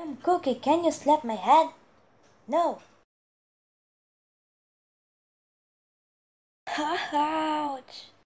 Cookie, can you slap my head? No. Ouch.